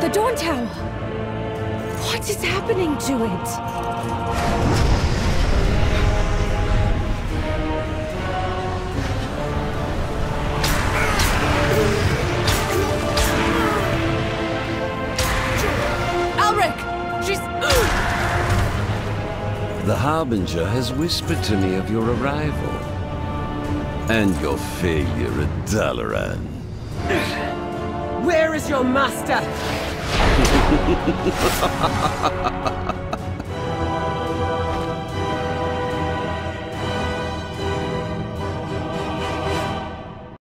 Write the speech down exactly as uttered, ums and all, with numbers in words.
The Dawn Tower! What is happening to it? The Harbinger has whispered to me of your arrival. And your failure at Dalaran. Where is your master?